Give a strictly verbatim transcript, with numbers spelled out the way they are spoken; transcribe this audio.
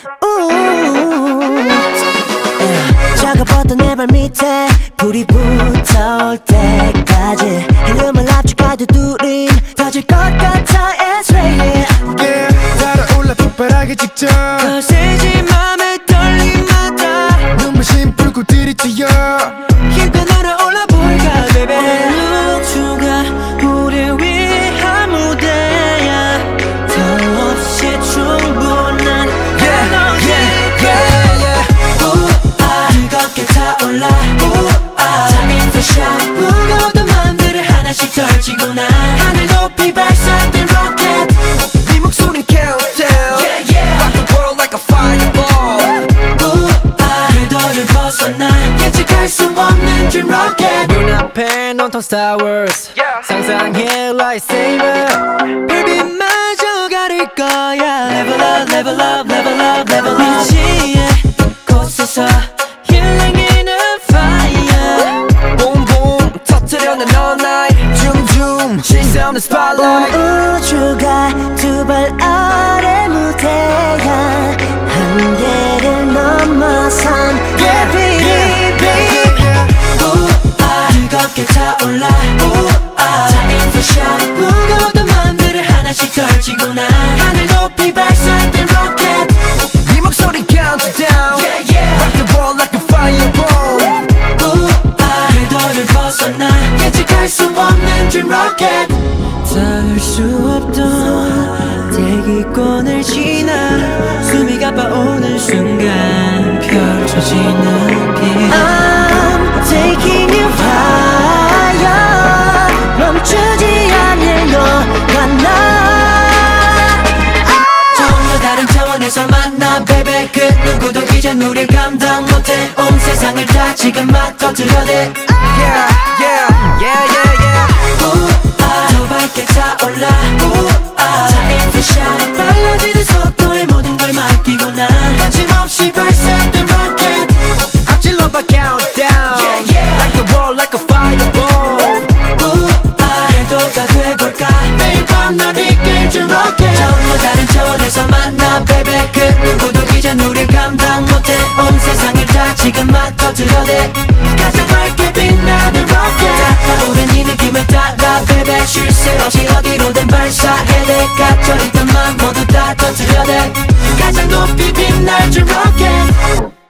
작아봤던 내 발 밑에 불이 붙어올 때까지 헬륨을 압축해도 둘인 터질 것 같아. It's raining yeah, 달아올라 폭발하기 직전 거세지 맘의 떨림마다 눈부신 불꽃들이 튀어 힘껏 날아올라 볼까 baby. 우주가 우리 위한 무대야 더 없이 충분한 에너지. 우아 뜨겁게 타올라 우아 Time for shot 무거웠던 맘들을 하나씩 덜치고 나 하늘 높이 발사된 로켓 네 목소린 countdown yeah, yeah. Rock the world like a fireball 우아 궤도를 벗어나 예측할 수 없는 dream rocket. 눈앞에 온통 Star Wars yeah. 상상해 lightsaber 불빛마저 가릴 거야. Level up, level up, level up, level up. 미지의 곳에서 Healing in a fire. Boom boom 터뜨려낸 all night Zoom zoom Chase on the spotlight 온 우주가 두 발 아래 무대야 한계를 넘어선 Yeah baby baby. 우아 뜨겁게 타올라 우아 Time for shot 무거웠던 맘들을 하나씩 덜치고 나 하늘 높이 발사된 로켓 네 목소린 countdown yeah, yeah. Rock the world like a fireball 우아 궤도를 벗어나 예측할 수 없는 dream rocket. 닿을 수 없던 대기권을 지나 숨이 가빠오는 순간 펼쳐지는 길 I'm taking you higher 멈추지 않을 너와 나 전혀 다른 차원에서 만나 baby. 그 누구도 이젠 우릴 감당 못해 온 세상을 다 지금 막 터뜨려대 Yeah, yeah, yeah, yeah, yeah 우아 더 밝게 타올라 우아 Time for shot 빨라지는 속도에 모든 걸 맡기고 난 거침없이 발사된 rocket 앞질러봐 countdown Yeah, yeah. Like the world like a fireball 우아 궤도가 돼볼까 매일 밤 널 이끌 rocket 전혀 다른 차원에서 만나 baby. 그 누구도 이젠 우릴 감당 못해 온 세상을 다 지금 막 터뜨려대 가장 밝게 빛나는 rocket 타오른 이 느낌을 따라 baby. 쉴 새 없이 어디로든 발사해 돼 갇혀있던 맘 모두 다 터뜨려대 가장 높이 빛날 줄 rocket.